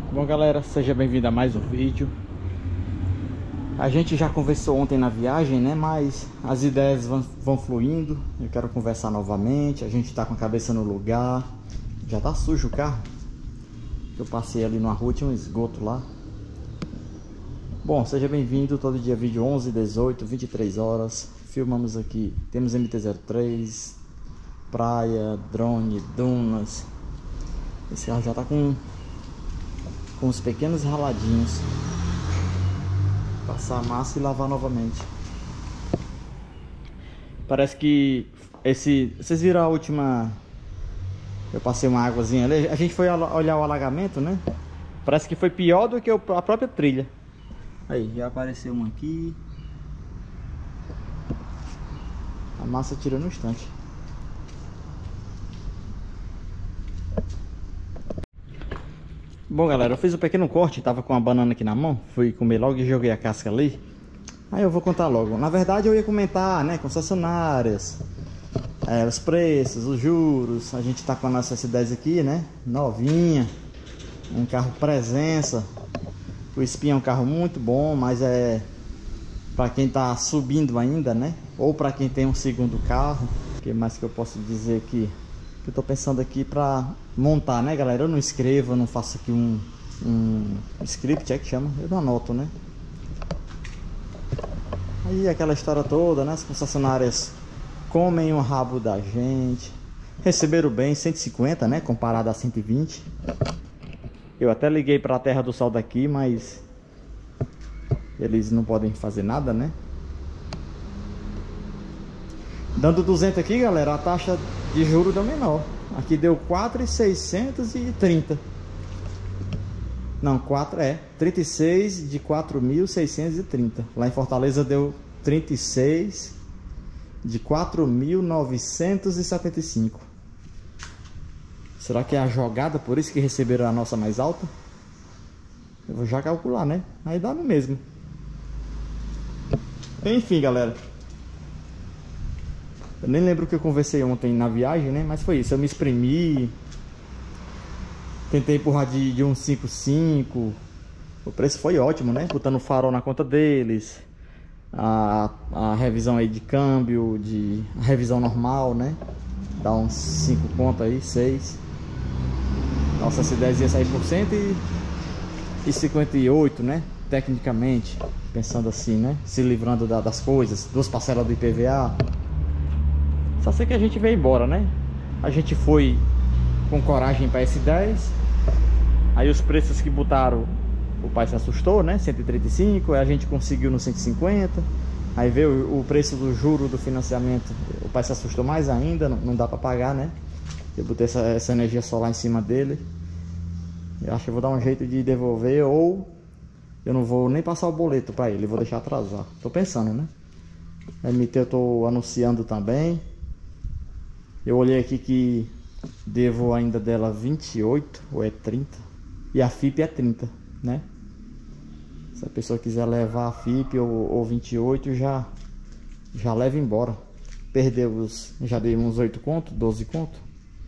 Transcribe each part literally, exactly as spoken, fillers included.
Bom, galera, seja bem-vindo a mais um vídeo. A gente já conversou ontem na viagem, né? Mas as ideias vão, vão fluindo. Eu quero conversar novamente. A gente tá com a cabeça no lugar. Já tá sujo o carro. Eu passei ali numa rua, tinha um esgoto lá. Bom, seja bem-vindo. Todo dia vídeo onze, dezoito, vinte e três horas. Filmamos aqui. Temos M T zero três, praia, drone, dunas. Esse carro já tá com com os pequenos raladinhos. Passar a massa e lavar novamente. Parece que esse... Vocês viram a última... Eu passei uma águazinha ali. A gente foi olhar o alagamento, né? Parece que foi pior do que a própria trilha. Aí, já apareceu um aqui. A massa tira no instante. Bom, galera, eu fiz um pequeno corte, tava com a banana aqui na mão, fui comer logo e joguei a casca ali. Aí eu vou contar logo. Na verdade eu ia comentar, né, concessionárias, é, os preços, os juros. A gente tá com a nossa S dez aqui, né, novinha, um carro presença. O Spin é um carro muito bom, mas é para quem tá subindo ainda, né, ou para quem tem um segundo carro. O que mais que eu posso dizer aqui? Eu tô pensando aqui pra montar, né, galera? Eu não escrevo, eu não faço aqui um, um script, é que chama? Eu não anoto, né? Aí aquela história toda, né? As concessionárias comem o rabo da gente. Receberam bem, cento e cinquenta, né? Comparado a cento e vinte. Eu até liguei pra Terra do Sol daqui, mas eles não podem fazer nada, né? Dando duzentos aqui, galera, a taxa de juros deu menor. Aqui deu quatro mil seiscentos e trinta. Não, quatro é trinta e seis de quatro mil seiscentos e trinta. Lá em Fortaleza deu trinta e seis de quatro mil novecentos e setenta e cinco. Será que é a jogada, por isso que receberam a nossa mais alta? Eu vou já calcular, né? Aí dá no mesmo. Enfim, galera, eu nem lembro o que eu conversei ontem na viagem, né? Mas foi isso, eu me exprimi. Tentei empurrar de, de um cinco cinco. O preço foi ótimo, né? Botando o farol na conta deles. A, a revisão aí de câmbio, de a revisão normal, né? Dá uns cinco conto aí, seis. Nossa, S dez ia sair por cento e cinquenta e oito, né? Tecnicamente, pensando assim, né? Se livrando da, das coisas, duas parcelas do I P V A. Só sei que a gente veio embora, né? A gente foi com coragem para S dez. Aí os preços que botaram, o pai se assustou, né? cento e trinta e cinco, aí a gente conseguiu no cento e cinquenta. Aí veio o preço do juro do financiamento, o pai se assustou mais ainda, não, não dá para pagar, né? Eu botei essa, essa energia solar em cima dele. Eu acho que eu vou dar um jeito de devolver, ou eu não vou nem passar o boleto para ele, vou deixar atrasar. Tô pensando, né? A M T eu tô anunciando também. Eu olhei aqui que devo ainda dela vinte e oito ou é trinta. E a F I P é trinta, né? Se a pessoa quiser levar a F I P ou, ou vinte e oito, já, já leva embora. Perdeu os... Já dei uns oito conto, doze conto.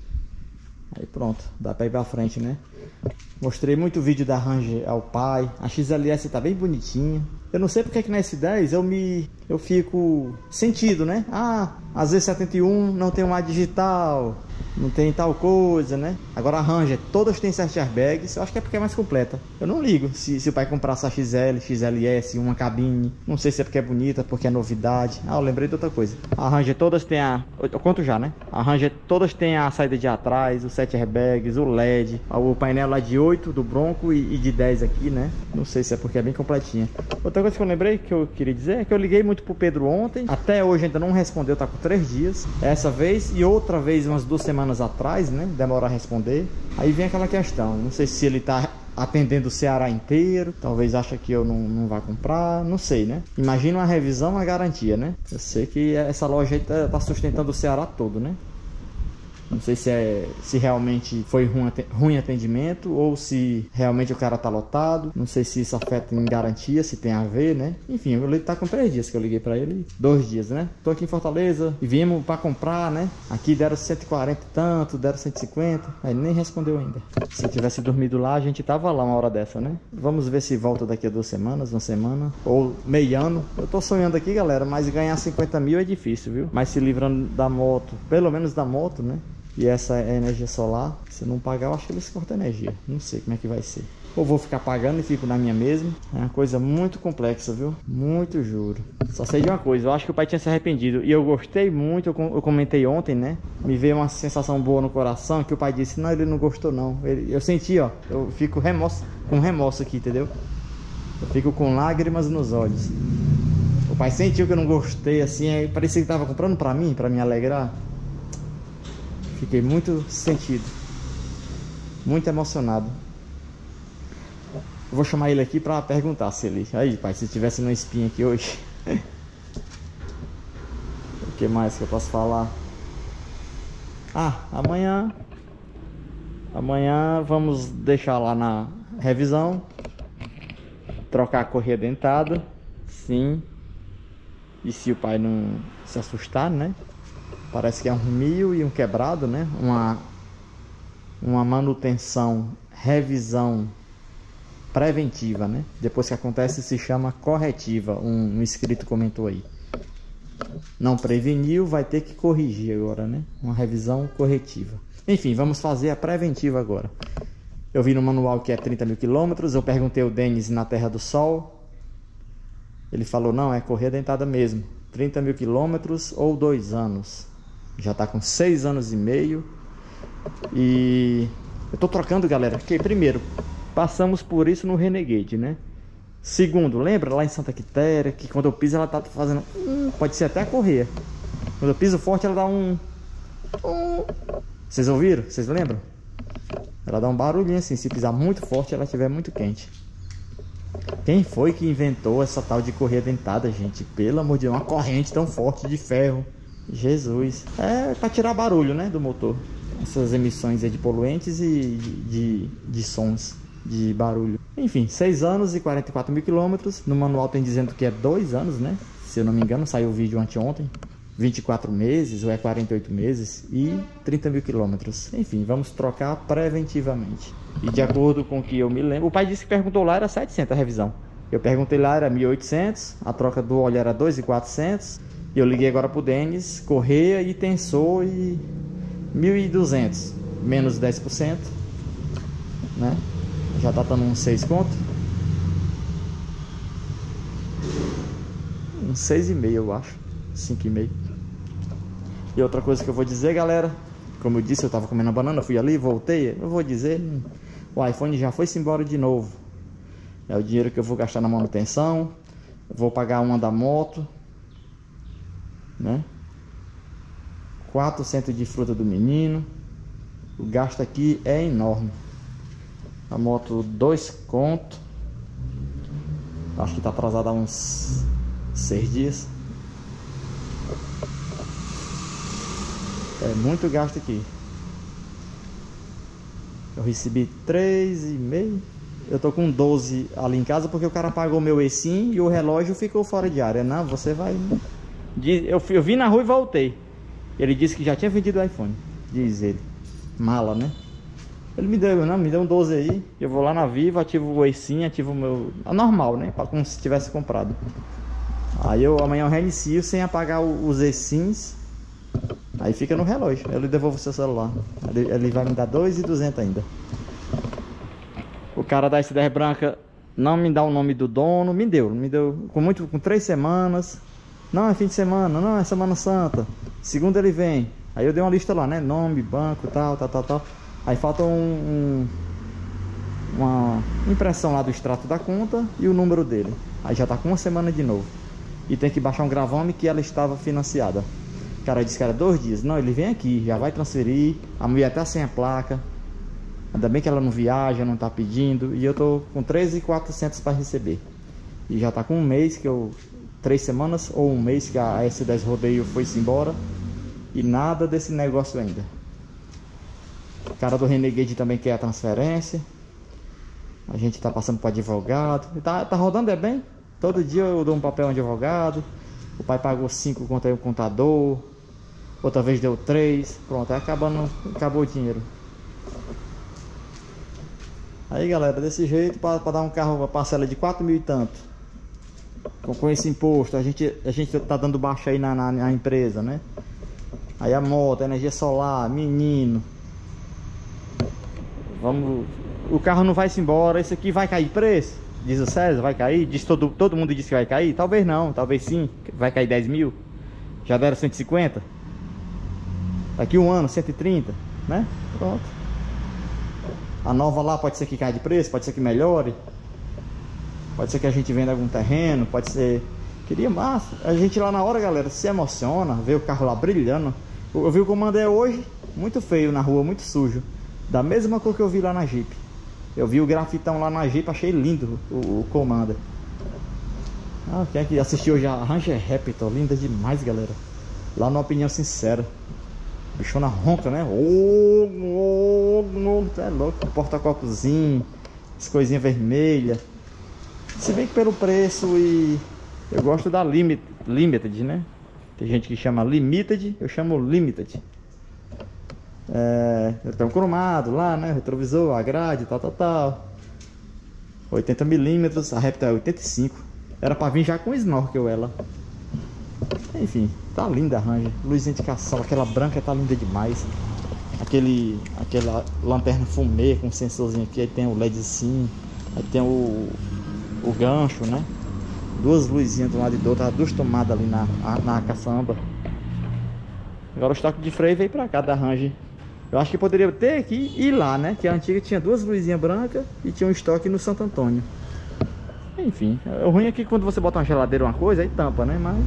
Aí pronto, dá pra ir pra frente, né? Mostrei muito vídeo da Ranger ao pai. A X L S tá bem bonitinha. Eu não sei porque que na S dez eu me... Eu fico sentido, né? Ah, a Z setenta e um não tem uma digital, não tem tal coisa, né? Agora a Ranger, todas têm sete airbags. Eu acho que é porque é mais completa. Eu não ligo se, se o pai comprasse a X L, X L S, uma cabine. Não sei se é porque é bonita, porque é novidade. Ah, eu lembrei de outra coisa. A Ranger todas têm a... Eu conto já, né? A Ranger todas têm a saída de atrás, os sete airbags, o L E D, o painel lá de oito do Bronco e, e de dez aqui, né? Não sei se é porque é bem completinha. Outra coisa que eu lembrei que eu queria dizer é que eu liguei muito pro Pedro ontem. Até hoje ainda não respondeu, tá com três dias. Essa vez e outra vez umas duas semanas atrás, né? Demora a responder. Aí vem aquela questão. Não sei se ele tá atendendo o Ceará inteiro. Talvez acha que eu não, não vá comprar. Não sei, né? Imagina uma revisão, uma garantia, né? Eu sei que essa loja aí tá, tá sustentando o Ceará todo, né? Não sei se é se realmente foi ruim, ruim atendimento ou se realmente o cara tá lotado. Não sei se isso afeta em garantia, se tem a ver, né? Enfim, o leite tá com três dias que eu liguei pra ele. Dois dias, né? Tô aqui em Fortaleza e viemos pra comprar, né? Aqui deram cento e quarenta e tanto, deram cento e cinquenta. Aí nem respondeu ainda. Se eu tivesse dormido lá, a gente tava lá uma hora dessa, né? Vamos ver se volta daqui a duas semanas, uma semana ou meio ano. Eu tô sonhando aqui, galera, mas ganhar cinquenta mil é difícil, viu? Mas se livrando da moto, pelo menos da moto, né? E essa é energia solar. Se não pagar, eu acho que eles cortam energia. Não sei como é que vai ser. Ou vou ficar pagando e fico na minha mesma. É uma coisa muito complexa, viu? Muito, juro. Só sei de uma coisa, eu acho que o pai tinha se arrependido. E eu gostei muito, eu comentei ontem, né? Me veio uma sensação boa no coração, que o pai disse, não, ele não gostou não. Ele, eu senti, ó, eu fico remorso, com remorso aqui, entendeu? Eu fico com lágrimas nos olhos. O pai sentiu que eu não gostei, assim, aí parecia que tava comprando pra mim, pra me alegrar. Fiquei muito sentido, muito emocionado. Eu vou chamar ele aqui pra perguntar se ele... Aí, pai, se tivesse uma espinha aqui hoje. O que mais que eu posso falar? Ah, amanhã... Amanhã vamos deixar lá na revisão. Trocar a correia dentada. Sim. E se o pai não se assustar, né? Parece que é um mil e um quebrado, né? Uma, uma manutenção, revisão preventiva, né? Depois que acontece se chama corretiva. Um, um inscrito comentou aí. Não preveniu, vai ter que corrigir agora, né? Uma revisão corretiva. Enfim, vamos fazer a preventiva agora. Eu vi no manual que é trinta mil quilômetros. Eu perguntei ao Denis na Terra do Sol. Ele falou, não, é correia dentada mesmo. trinta mil quilômetros ou dois anos. Já tá com seis anos e meio. E eu tô trocando, galera, porque primeiro, passamos por isso no Renegade, né? Segundo, lembra lá em Santa Quitéria, que quando eu piso ela tá fazendo... Hum, pode ser até a correia. Quando eu piso forte ela dá um... um... Vocês ouviram? Vocês lembram? Ela dá um barulhinho assim, se pisar muito forte ela estiver muito quente. Quem foi que inventou essa tal de correia dentada, gente? Pelo amor de Deus, uma corrente tão forte de ferro. Jesus. É para tirar barulho, né, do motor. Essas emissões aí de poluentes e de, de, de sons, de barulho. Enfim, seis anos e quarenta e quatro mil quilômetros. No manual tem dizendo que é dois anos, né? Se eu não me engano, saiu o vídeo anteontem. vinte e quatro meses ou é quarenta e oito meses e trinta mil quilômetros. Enfim, vamos trocar preventivamente. E de acordo com o que eu me lembro, o pai disse que perguntou lá, era setecentos a revisão. Eu perguntei lá, era mil e oitocentos, a troca do óleo era dois mil e quatrocentos. E eu liguei agora pro Denis, correia e tensor e mil e duzentos, menos dez por cento, né? Já tá dando uns seis conto. Uns seis e meio, eu acho. cinco e meio. E outra coisa que eu vou dizer, galera, como eu disse, eu tava comendo a banana, fui ali, voltei, eu vou dizer, o iPhone já foi-se embora de novo. É o dinheiro que eu vou gastar na manutenção, vou pagar uma da moto, né? quatrocentos de fruta do menino. O gasto aqui é enorme. A moto dois conto. Acho que tá atrasada há uns seis dias. É muito gasto aqui. Eu recebi três e meio. Eu tô com doze ali em casa porque o cara pagou meu eSIM e o relógio ficou fora de área. Não, você vai... Eu, eu vim na rua e voltei. Ele disse que já tinha vendido o iPhone. Diz ele. Mala, né? Ele me deu, não, me deu um doze aí. Eu vou lá na Vivo, ativo o eSIM, ativo o meu... A normal, né? Como se tivesse comprado. Aí eu amanhã eu reinicio sem apagar os eSIMs. Aí fica no relógio. Eu lhe devolvo o seu celular. Ele, ele vai me dar dois mil e duzentos ainda. O cara da S dez branca não me dá o nome do dono. Me deu, me deu com muito, com três semanas. Não, é fim de semana, não, é Semana Santa. Segunda ele vem. Aí eu dei uma lista lá, né? Nome, banco, tal, tal, tal, tal. Aí falta um, um, uma impressão lá do extrato da conta e o número dele. Aí já tá com uma semana de novo. E tem que baixar um gravame que ela estava financiada. O cara disse que era dois dias. Não, ele vem aqui, já vai transferir. A mulher tá sem a placa. Ainda bem que ela não viaja, não tá pedindo. E eu tô com treze mil e quatrocentos para receber. E já tá com um mês que eu... Três semanas ou um mês que a S dez Rodeio foi-se embora. E nada desse negócio ainda. O cara do Renegade também quer a transferência. A gente tá passando para advogado. Tá, tá rodando é bem. Todo dia eu dou um papel ao advogado. O pai pagou cinco contra aí o contador. Outra vez deu três. Pronto, aí acabando, acabou o dinheiro. Aí galera, desse jeito, para dar um carro, uma parcela de quatro mil e tanto. Com, com esse imposto, a gente, a gente tá dando baixa aí na, na, na empresa, né? Aí a moto, a energia solar, menino. Vamos. O carro não vai se embora. Esse aqui vai cair preço? Diz o César, vai cair? Diz todo, todo mundo diz que vai cair? Talvez não, talvez sim. Vai cair dez mil. Já deram cento e cinquenta. Daqui um ano, cento e trinta, né? Pronto. A nova lá pode ser que caia de preço, pode ser que melhore. Pode ser que a gente venda algum terreno, pode ser... Queria massa. A gente lá na hora, galera, se emociona, vê o carro lá brilhando. Eu, eu vi o Commander hoje, muito feio na rua, muito sujo. Da mesma cor que eu vi lá na Jeep. Eu vi o grafitão lá na Jeep, achei lindo o, o Commander. Ah, quem é que assistiu hoje a Ranger Raptor? Linda demais, galera. Lá no Opinião Sincera. Bichona ronca, né? Oh, oh, oh, é louco. Porta-copozinho, as coisinhas vermelhas. Se bem que pelo preço e... Eu gosto da limit, Limited, né? Tem gente que chama Limited, eu chamo Limited. É, tem um cromado lá, né? Retrovisor, a grade, tal, tal, tal. oitenta milímetros, a Raptor é oitenta e cinco. Era pra vir já com snorkel ela. Enfim, tá linda a Ranger. Luz de indicação, aquela branca tá linda demais. Aquele, aquela lanterna fumê com sensorzinho aqui. Aí tem o LEDzinho. Aí tem o, o gancho, né? Duas luzinhas de um lado e do outro. Duas tomadas ali na, na caçamba. Agora o estoque de freio veio pra cá da Ranger. Eu acho que poderia ter aqui e lá, né? Que a antiga tinha duas luzinhas brancas e tinha um estoque no Santo Antônio. Enfim, o ruim é que quando você bota uma geladeira ou uma coisa, aí tampa, né? Mas...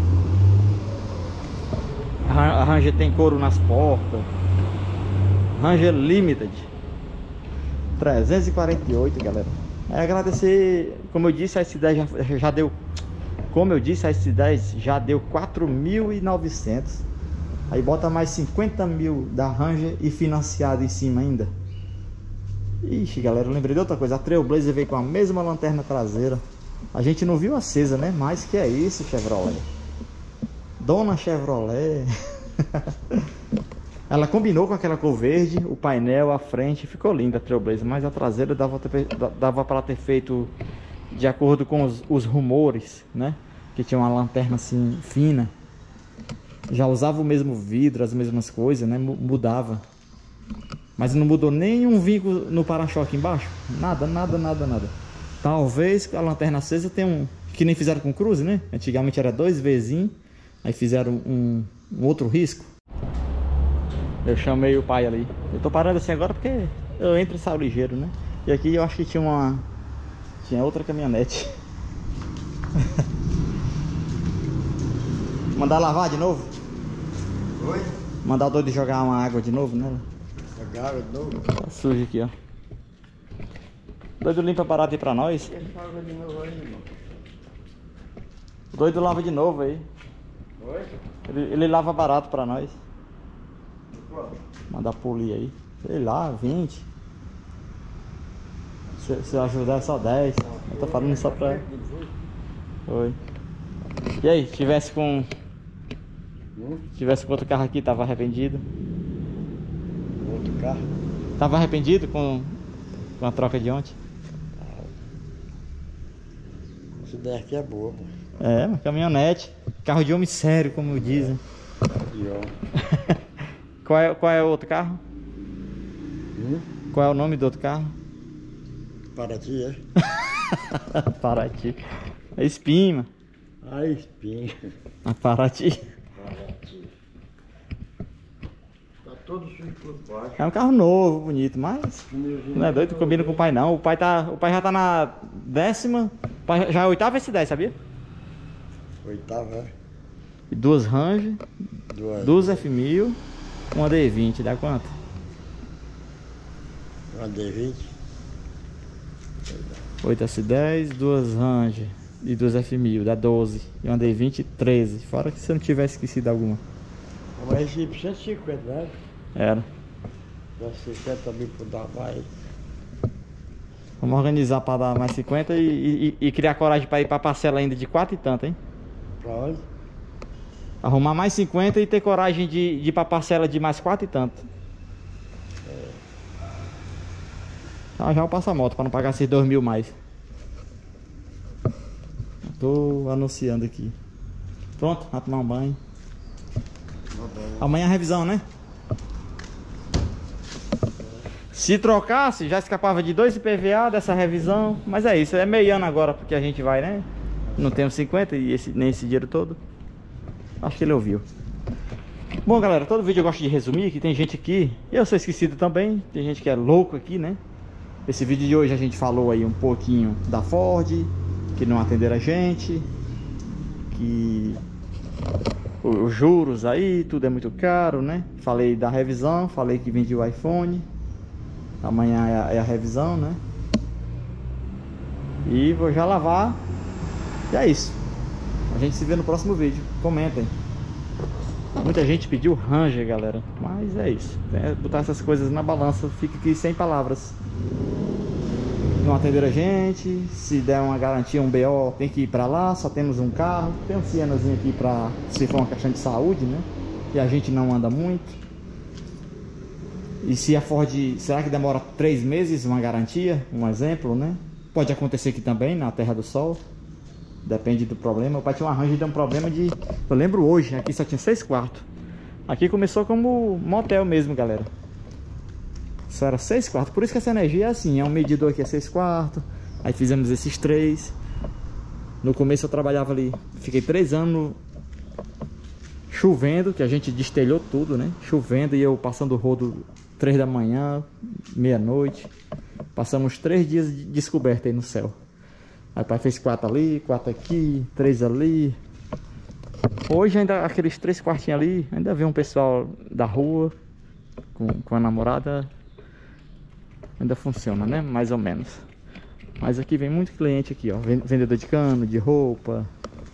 A Ranger tem couro nas portas. Ranger Limited trezentos e quarenta e oito, galera. É agradecer, como eu disse, a S dez já, já deu. Como eu disse, a S dez já deu quatro mil e novecentos. Aí bota mais cinquenta mil da Ranger e financiado em cima ainda. Ixi, galera, eu lembrei de outra coisa. A Trailblazer veio com a mesma lanterna traseira. A gente não viu acesa, né? Mas que é isso, Chevrolet. Dona Chevrolet. Ela combinou com aquela cor verde. O painel, a frente, ficou linda a Trailblazer. Mas a traseira dava, dava para ter feito de acordo com os, os rumores, né? Que tinha uma lanterna assim, fina. Já usava o mesmo vidro, as mesmas coisas, né? Mudava. Mas não mudou nenhum vinco no para-choque embaixo. Nada, nada, nada, nada. Talvez a lanterna acesa tenha um... Que nem fizeram com o Cruze, né? Antigamente era dois Vzinho. Aí fizeram um, um outro risco. Eu chamei o pai ali. Eu tô parando assim agora porque eu entro e saio ligeiro, né? E aqui eu acho que tinha uma... Tinha outra caminhonete. Mandar lavar de novo? Oi? Mandar o doido jogar uma água de novo nela? Jogar água de novo? Tá sujo aqui, ó. O doido limpa barato aí pra nós. Ele joga de novo aí, irmão. O doido lava de novo aí. Oi? Ele, ele lava barato pra nós. Qual? Mandar polir aí. Sei lá, vinte. Se, se eu ajudar é só dez. Eu tô falando só pra... Oi. E aí, tivesse com... Hum? Tivesse com outro carro aqui, tava arrependido? Outro carro? Tava arrependido com, com a troca de ontem? Essa ideia aqui é boa, pô. É, uma caminhonete. Carro de homem sério, como dizem. E ó. Qual é, qual é o outro carro? Hum? Qual é o nome do outro carro? Paraty, é? Paraty. É Espima. Ah, espinha. A Paraty. Paraty. Tá todo sujo por baixo. É um carro novo, bonito, mas não é doido, combina com o pai não. O pai, tá, o pai já tá na décima. O pai já é oitava S dez, sabia? Oitava, é? E duas Ranger, Duas. duas F mil, uma D vinte, dá quanto? Uma D vinte. oito S dez, duas Ranger e duas F mil, dá doze. E uma D vinte, treze. Fora que você não tivesse esquecido alguma. Uma Jeep cento e cinquenta, né? Era. Dá cinquenta também por dar mais. Vamos organizar para dar mais cinquenta e, e, e criar coragem para ir para parcela ainda de quatro e tanto, hein? Pra onde? Arrumar mais cinquenta e ter coragem de, de ir para parcela de mais quatro e tanto. É. Ah, já eu passo a moto para não pagar esses dois mil mais. Tô anunciando aqui. Pronto, vai tomar um banho. Amanhã é a revisão, né? Se trocasse, já escapava de dois I P V A dessa revisão. Mas é isso, é meio ano agora porque a gente vai, né? Não temos cinquenta e esse, nem esse dinheiro todo. Acho que ele ouviu. Bom, galera, todo vídeo eu gosto de resumir, que tem gente aqui, eu sou esquecido também, tem gente que é louco aqui, né? Esse vídeo de hoje a gente falou aí um pouquinho da Ford, que não atenderam a gente, que os juros aí, tudo é muito caro, né? Falei da revisão, falei que vendi o iPhone. Amanhã é a, é a revisão, né? E vou já lavar. E é isso. A gente se vê no próximo vídeo. Comentem. Muita gente pediu Ranger, galera. Mas é isso. É botar essas coisas na balança. Fica aqui sem palavras. Não atenderam a gente. Se der uma garantia, um B O, tem que ir pra lá. Só temos um carro. Tem um Sienazinho aqui pra, se for uma questão de saúde, né? E a gente não anda muito. E se a Ford, será que demora três meses uma garantia? Um exemplo, né? Pode acontecer aqui também, na Terra do Sol. Depende do problema. O pai tinha uma Ranger e deu um problema de... Eu lembro hoje, aqui só tinha seis quartos. Aqui começou como motel mesmo, galera. Só era seis quartos. Por isso que essa energia é assim. É um medidor aqui, é seis quartos. Aí fizemos esses três. No começo eu trabalhava ali. Fiquei três anos chovendo, que a gente destelhou tudo, né? Chovendo e eu passando o rodo três da manhã, meia-noite. Passamos três dias de descoberta aí no céu. Aí o pai fez quatro ali, quatro aqui, três ali. Hoje ainda aqueles três quartinhos ali, ainda vê um pessoal da rua com, com a namorada. Ainda funciona, né? Mais ou menos. Mas aqui vem muito cliente aqui, ó. Vendedor de cano, de roupa.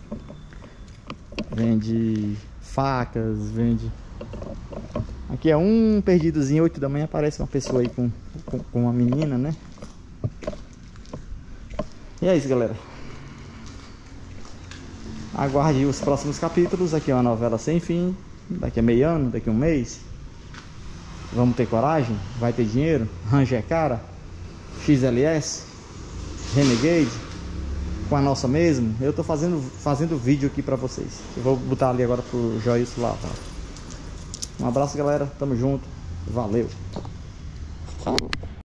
Vende facas, vende... Aqui é um perdidozinho, oito da manhã aparece uma pessoa aí com, com, com uma menina, né? E é isso, galera. Aguarde os próximos capítulos. Aqui é uma novela sem fim. Daqui a meio ano, daqui a um mês. Vamos ter coragem? Vai ter dinheiro? Ranger é cara? X L S? Renegade? Com a nossa mesmo? Eu tô fazendo, fazendo vídeo aqui pra vocês. Eu vou botar ali agora pro Joilson lá, tá? Um abraço, galera. Tamo junto. Valeu.